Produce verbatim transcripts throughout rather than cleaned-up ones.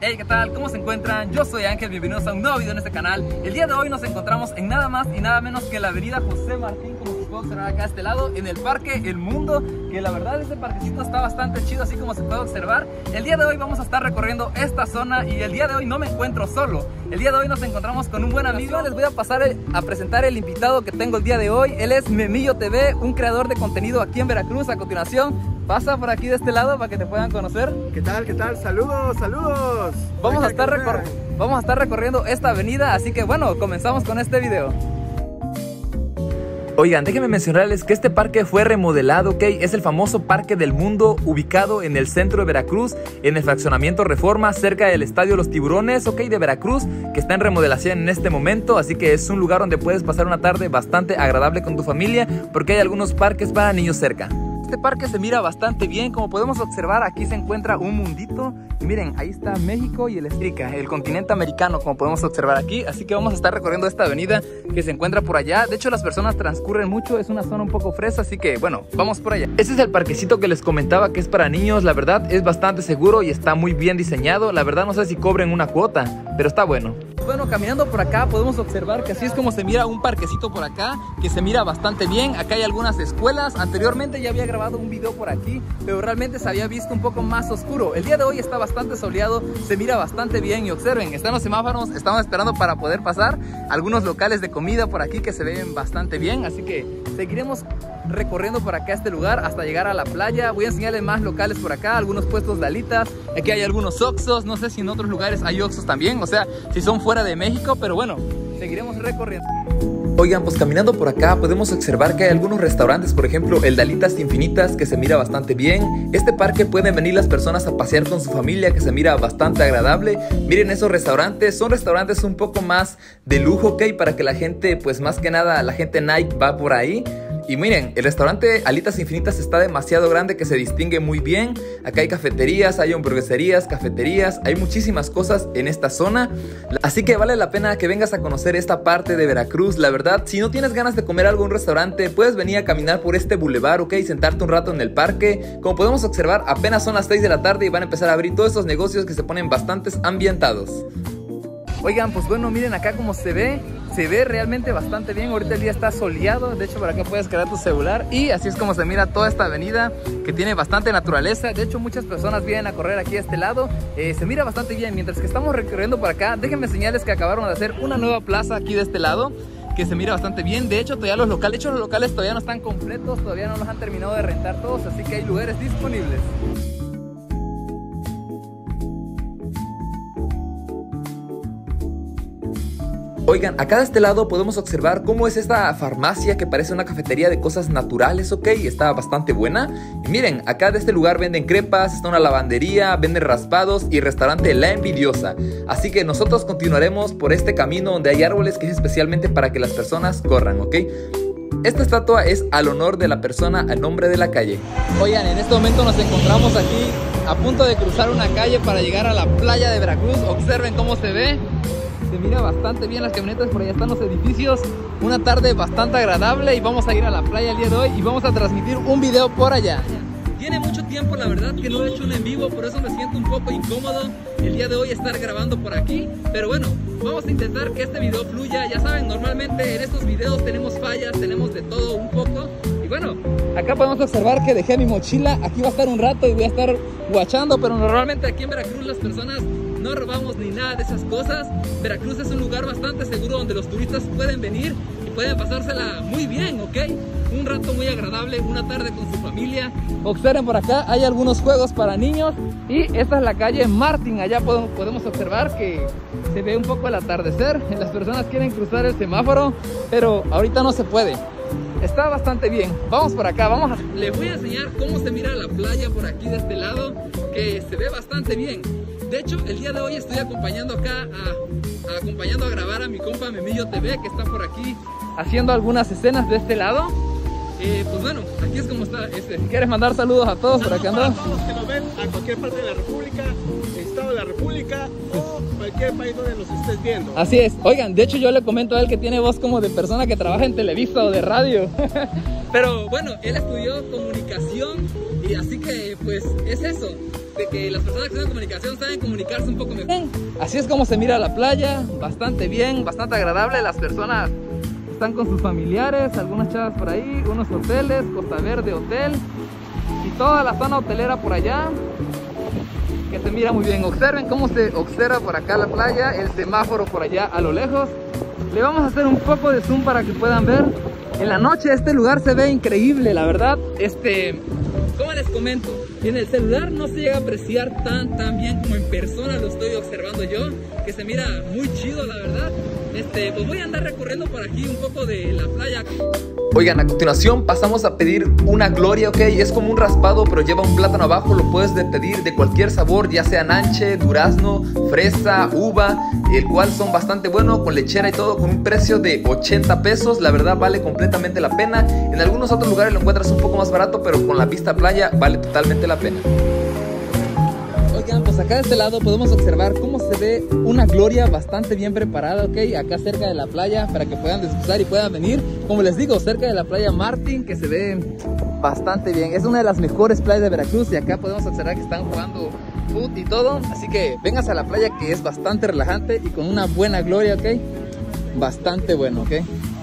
Hey, ¿qué tal? ¿Cómo se encuentran? Yo soy Ángel, bienvenidos a un nuevo video en este canal. El día de hoy nos encontramos en nada más y nada menos que la avenida José Martín, como se puede observar acá a este lado, en el Parque El Mundo, que la verdad este parquecito está bastante chido, así como se puede observar. El día de hoy vamos a estar recorriendo esta zona y el día de hoy no me encuentro solo. El día de hoy nos encontramos con un buen amigo. Les voy a pasar a presentar el invitado que tengo el día de hoy. Él es Memillo T V, un creador de contenido aquí en Veracruz. A continuación, pasa por aquí de este lado para que te puedan conocer. ¿Qué tal? ¿Qué tal? Saludos, saludos. Vamos a, estar recor vamos a estar recorriendo esta avenida, así que bueno, comenzamos con este video. Oigan, déjenme mencionarles que este parque fue remodelado, ¿ok? Es el famoso Parque del Mundo, ubicado en el centro de Veracruz, en el fraccionamiento Reforma, cerca del Estadio Los Tiburones, ¿ok? De Veracruz, que está en remodelación en este momento, así que es un lugar donde puedes pasar una tarde bastante agradable con tu familia, porque hay algunos parques para niños cerca. Este parque se mira bastante bien, como podemos observar aquí se encuentra un mundito y miren, ahí está México y el Estrica, el continente americano, como podemos observar aquí. Así que vamos a estar recorriendo esta avenida que se encuentra por allá. De hecho las personas transcurren mucho, es una zona un poco fresa, así que bueno, vamos por allá. Este es el parquecito que les comentaba que es para niños. La verdad es bastante seguro y está muy bien diseñado. La verdad no sé si cobren una cuota, pero está bueno. Bueno, caminando por acá podemos observar que así es como se mira un parquecito por acá, que se mira bastante bien. Acá hay algunas escuelas. Anteriormente ya había grabado un video por aquí, pero realmente se había visto un poco más oscuro. El día de hoy está bastante soleado, se mira bastante bien y observen, están los semáforos, estamos esperando para poder pasar. Algunos locales de comida por aquí que se ven bastante bien, así que seguiremos recorriendo por acá este lugar hasta llegar a la playa. Voy a enseñarles más locales por acá, algunos puestos de alitas. Aquí hay algunos Oxxos, no sé si en otros lugares hay Oxxos también, o sea, si son fuera de México, pero bueno, seguiremos recorriendo. Oigan, pues caminando por acá podemos observar que hay algunos restaurantes, por ejemplo el de Alitas Infinitas, que se mira bastante bien. Este parque pueden venir las personas a pasear con su familia, que se mira bastante agradable. Miren esos restaurantes, son restaurantes un poco más de lujo, ok, para que la gente, pues más que nada la gente Nike va por ahí. Y miren, el restaurante Alitas Infinitas está demasiado grande, que se distingue muy bien. Acá hay cafeterías, hay hamburgueserías, cafeterías, hay muchísimas cosas en esta zona. Así que vale la pena que vengas a conocer esta parte de Veracruz. La verdad, si no tienes ganas de comer algo en un restaurante, puedes venir a caminar por este bulevar, ok, y sentarte un rato en el parque. Como podemos observar, apenas son las seis de la tarde y van a empezar a abrir todos estos negocios que se ponen bastantes ambientados. Oigan, pues bueno, miren acá como se ve. Se ve realmente bastante bien. Ahorita el día está soleado. De hecho, por acá puedes cargar tu celular. Y así es como se mira toda esta avenida, que tiene bastante naturaleza. De hecho, muchas personas vienen a correr aquí a este lado. eh, Se mira bastante bien. Mientras que estamos recorriendo por acá, déjenme enseñarles que acabaron de hacer una nueva plaza aquí de este lado, que se mira bastante bien. De hecho, todavía los locales, de hecho, los locales todavía no están completos. Todavía no los han terminado de rentar todos. Así que hay lugares disponibles. Oigan, acá de este lado podemos observar cómo es esta farmacia, que parece una cafetería de cosas naturales, ok, está bastante buena. Y miren, acá de este lugar venden crepas, está una lavandería, venden raspados y restaurante La Envidiosa. Así que nosotros continuaremos por este camino donde hay árboles, que es especialmente para que las personas corran, ok. Esta estatua es al honor de la persona al nombre de la calle. Oigan, en este momento nos encontramos aquí a punto de cruzar una calle para llegar a la playa de Veracruz. Observen cómo se ve. Se mira bastante bien las camionetas, por allá están los edificios. Una tarde bastante agradable y vamos a ir a la playa el día de hoy y vamos a transmitir un video por allá. Tiene mucho tiempo, la verdad, que no he hecho un en vivo, por eso me siento un poco incómodo el día de hoy estar grabando por aquí. Pero bueno, vamos a intentar que este video fluya. Ya saben, normalmente en estos videos tenemos fallas, tenemos de todo un poco. Y bueno, acá podemos observar que dejé mi mochila. Aquí va a estar un rato y voy a estar guachando, pero normalmente aquí en Veracruz las personas no robamos ni nada de esas cosas. Veracruz es un lugar bastante seguro donde los turistas pueden venir y pueden pasársela muy bien, ¿ok? Un rato muy agradable, una tarde con su familia. Observen por acá, hay algunos juegos para niños. Y esta es la calle Martín. Allá podemos, podemos observar que se ve un poco el atardecer. Las personas quieren cruzar el semáforo, pero ahorita no se puede. Está bastante bien. Vamos por acá, vamos a... Les voy a enseñar cómo se mira la playa por aquí de este lado, que se ve bastante bien. De hecho, el día de hoy estoy acompañando acá a, a, acompañando a grabar a mi compa Memillo T V, que está por aquí haciendo algunas escenas de este lado. Eh, pues bueno, aquí es como está este. ¿Quieres mandar saludos a todos? Por acá ando. A todos que nos ven a cualquier parte de la República, Estado de la República o cualquier país donde nos estés viendo. Así es. Oigan, de hecho yo le comento a él que tiene voz como de persona que trabaja en Televisa o de radio. Pero bueno, él estudió comunicación Y así que pues es eso, de que las personas que están en comunicación saben comunicarse un poco mejor. Así es como se mira la playa, bastante bien, bastante agradable. Las personas están con sus familiares, algunas chavas por ahí, unos hoteles, Costa Verde Hotel y toda la zona hotelera por allá, que se mira muy bien. Observen cómo se observa por acá la playa, el semáforo por allá a lo lejos. Le vamos a hacer un poco de zoom para que puedan ver. En la noche este lugar se ve increíble, la verdad. Este, ¿cómo les comento? En el celular no se llega a apreciar tan tan bien como en persona lo estoy observando yo, que se mira muy chido, la verdad. Este, pues voy a andar recorriendo por aquí un poco de la playa. Oigan, a continuación pasamos a pedir una gloria, ok, es como un raspado pero lleva un plátano abajo, lo puedes de pedir de cualquier sabor, ya sea nanche, durazno, fresa, uva, el cual son bastante buenos, con lechera y todo, con un precio de ochenta pesos, la verdad vale completamente la pena. En algunos otros lugares lo encuentras un poco más barato, pero con la vista a playa vale totalmente la pena. Oigan, pues acá de este lado podemos observar cómo se ve una gloria bastante bien preparada, ok, acá cerca de la playa para que puedan disfrutar y puedan venir, como les digo, cerca de la playa Martín, que se ve bastante bien, es una de las mejores playas de Veracruz y acá podemos observar que están jugando fútbol y todo, así que vénganse a la playa que es bastante relajante y con una buena gloria, ok, bastante bueno, ok,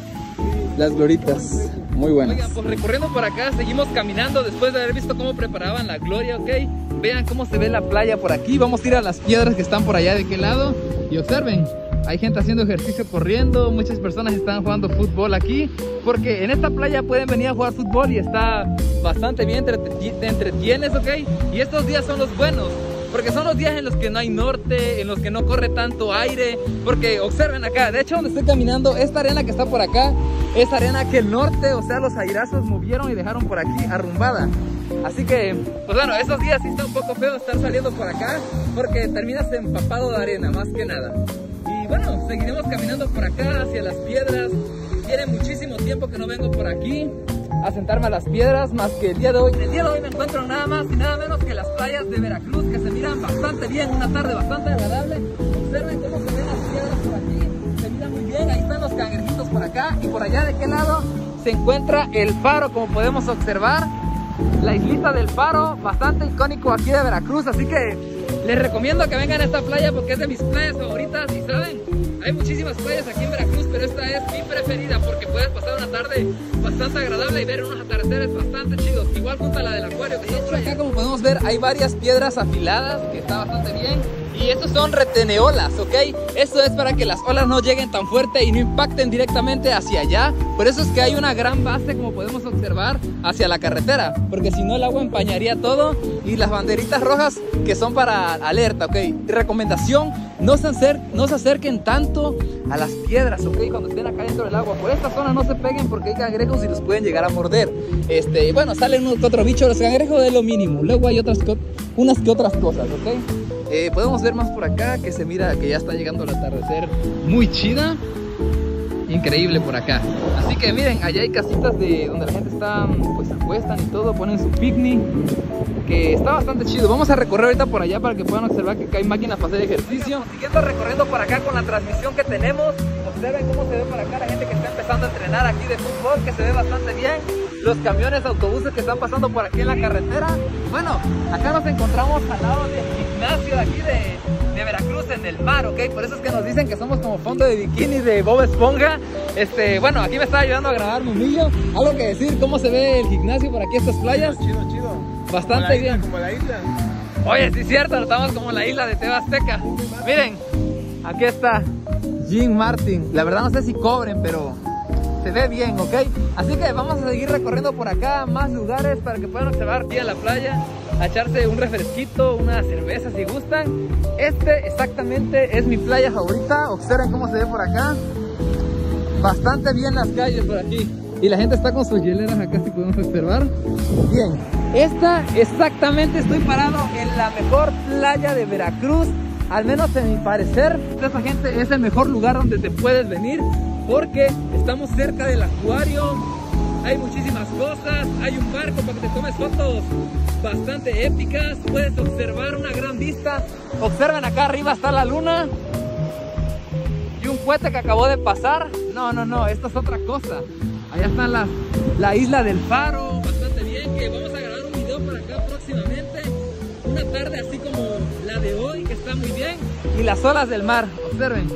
las gloritas. Muy buenas. Oigan, pues recorriendo por acá, seguimos caminando después de haber visto cómo preparaban la gloria, ok. Vean cómo se ve la playa por aquí. Vamos a ir a las piedras que están por allá de aquel lado. Y observen, hay gente haciendo ejercicio corriendo. Muchas personas están jugando fútbol aquí, porque en esta playa pueden venir a jugar fútbol y está bastante bien, te, te entretienes, ok. Y estos días son los buenos, porque son los días en los que no hay norte, en los que no corre tanto aire. Porque observen acá, de hecho donde estoy caminando, esta arena que está por acá es arena que el norte, o sea los airazos movieron y dejaron por aquí arrumbada. Así que, pues bueno, esos días sí está un poco feo estar saliendo por acá, porque terminas empapado de arena, más que nada. Y bueno, seguiremos caminando por acá hacia las piedras. Tiene muchísimo tiempo que no vengo por aquí a sentarme a las piedras, más que el día de hoy. El día de hoy me encuentro nada más y nada menos que las playas de Veracruz, que se miran bastante bien, una tarde bastante agradable. Observen cómo se ven las piedras por aquí, se miran muy bien, ahí están los cangrejitos por acá, y por allá de qué lado se encuentra el faro, como podemos observar, la islita del Faro, bastante icónico aquí de Veracruz, así que les recomiendo que vengan a esta playa porque es de mis playas favoritas. Y saben, hay muchísimas playas aquí en Veracruz, pero esta es mi preferida porque puedes pasar una tarde bastante agradable y ver unos atardeceres bastante chidos, igual junto a la del acuario que está acá. Como podemos ver, hay varias piedras afiladas que está bastante bien. Y estos son reteneolas, ¿ok? Eso es para que las olas no lleguen tan fuerte y no impacten directamente hacia allá. Por eso es que hay una gran base, como podemos observar, hacia la carretera, porque si no el agua empañaría todo. Y las banderitas rojas que son para alerta, ¿ok? Recomendación, no se, acer no se acerquen tanto a las piedras, ¿ok? Cuando estén acá dentro del agua. Por esta zona no se peguen porque hay cangrejos y los pueden llegar a morder. Este, bueno, salen unos que otros bichos, los cangrejos de lo mínimo. Luego hay otras que, unas que otras cosas, ¿ok? Eh, podemos ver más por acá que se mira que ya está llegando el atardecer muy chida, increíble por acá. Así que miren, allá hay casitas de donde la gente está, pues se acuestan y todo, ponen su picnic, que está bastante chido. Vamos a recorrer ahorita por allá para que puedan observar que acá hay máquinas para hacer ejercicio. Siguiendo recorriendo por acá con la transmisión que tenemos, observen cómo se ve por acá la gente que está empezando a entrenar aquí de fútbol, que se ve bastante bien. Los camiones, autobuses que están pasando por aquí en la carretera. Bueno, acá nos encontramos al lado del gimnasio de aquí de, de Veracruz, en el mar, ¿ok? Por eso es que nos dicen que somos como fondo de bikini de Bob Esponja. Este, bueno, aquí me está ayudando a grabar Mumillo. ¿Algo que decir? ¿Cómo se ve el gimnasio por aquí, estas playas? Chido, chido. Bastante como bien. Isla, como la isla. Oye, sí es cierto, estamos como en la isla de Tebasteca. Miren, aquí está Jim Martin. La verdad no sé si cobren, pero se ve bien, ¿ok? Así que vamos a seguir recorriendo por acá más lugares para que puedan observar aquí a la playa, a echarse un refresquito, una cerveza si gustan. Este exactamente es mi playa favorita. Observen cómo se ve por acá. Bastante bien las calles por aquí. Y la gente está con sus hieleras acá, si podemos observar. Bien, esta exactamente estoy parado en la mejor playa de Veracruz, al menos en mi parecer. Esta gente es el mejor lugar donde te puedes venir, porque estamos cerca del acuario, hay muchísimas cosas, hay un barco para que te tomes fotos bastante épicas, puedes observar una gran vista. Observen acá arriba está la luna y un cohete que acabó de pasar. No, no, no, esto es otra cosa. Allá está la, la isla del Faro, bastante bien, que vamos a grabar un video por acá tarde así como la de hoy, que está muy bien. Y las olas del mar, observen.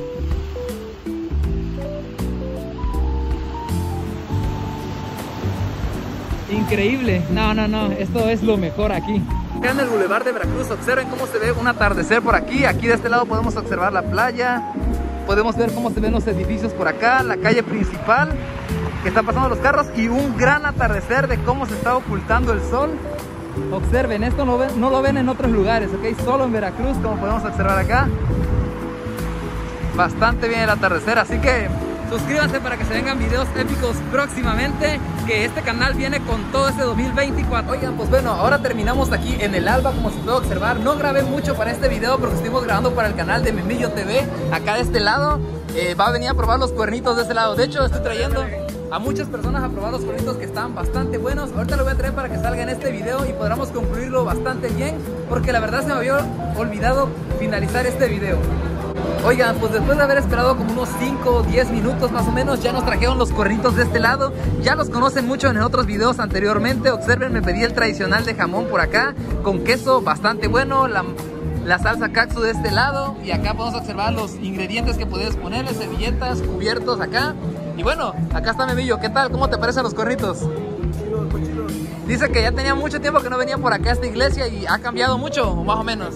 Increíble. No, no, no, esto es lo mejor aquí. Acá en el Boulevard de Veracruz, observen cómo se ve un atardecer por aquí. Aquí de este lado podemos observar la playa. Podemos ver cómo se ven los edificios por acá, la calle principal, que están pasando los carros, y un gran atardecer de cómo se está ocultando el sol. Observen, esto no, ven, no lo ven en otros lugares, ¿ok? Solo en Veracruz, como podemos observar acá. Bastante bien el atardecer, así que suscríbanse para que se vengan videos épicos próximamente, que este canal viene con todo este dos mil veinticuatro. Oigan, pues bueno, ahora terminamos aquí en el alba, como se puede observar. No grabé mucho para este video porque estuvimos grabando para el canal de Memillo T V. Acá de este lado, eh, va a venir a probar los cuernitos de este lado. De hecho, estoy trayendo a muchas personas a probar los cuernitos que están bastante buenos. Ahorita lo voy a traer para que salga en este video y podamos concluirlo bastante bien, porque la verdad se me había olvidado finalizar este video. Oigan, pues después de haber esperado como unos cinco o diez minutos más o menos, ya nos trajeron los cuernitos de este lado. Ya los conocen mucho en otros videos anteriormente. Observen, me pedí el tradicional de jamón por acá, con queso bastante bueno, la, la salsa katsu de este lado. Y acá podemos observar los ingredientes que puedes ponerle, servilletas, cubiertos acá. Y bueno, acá está Memillo. ¿Qué tal? ¿Cómo te parecen los cuernitos? Cochinos, cochinos. Dice que ya tenía mucho tiempo que no venía por acá a esta iglesia y ha cambiado mucho, o más o menos.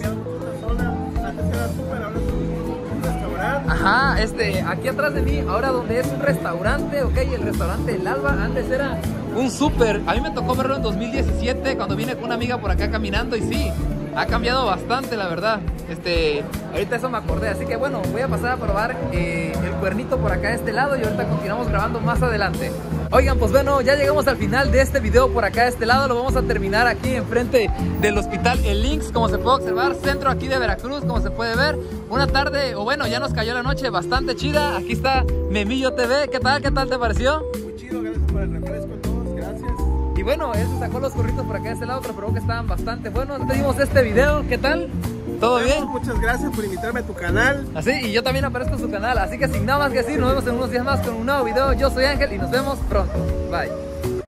Ajá, este, aquí atrás de mí, ahora donde es un restaurante, ok, el restaurante El Alba, antes era un súper. A mí me tocó verlo en dos mil diecisiete, cuando vine con una amiga por acá caminando, y sí, ha cambiado bastante, la verdad. Este, ahorita eso me acordé, así que bueno, voy a pasar a probar eh, el cuernito por acá de este lado y ahorita continuamos grabando más adelante. Oigan, pues bueno, ya llegamos al final de este video por acá de este lado. Lo vamos a terminar aquí enfrente del hospital El Links, como se puede observar, centro aquí de Veracruz, como se puede ver. Una tarde, o bueno, ya nos cayó la noche bastante chida. Aquí está Memillo T V. ¿Qué tal? ¿Qué tal te pareció? Muy chido, gracias por el refresco a todos, gracias. Y bueno, él se sacó los curritos por acá de este lado, pero probó que estaban bastante buenos. Te dimos este video, ¿qué tal? ¿Todo bien? Muchas gracias por invitarme a tu canal. Así, y yo también aparezco en su canal. Así que sin nada más que decir, nos vemos en unos días más con un nuevo video. Yo soy Ángel y nos vemos pronto. Bye.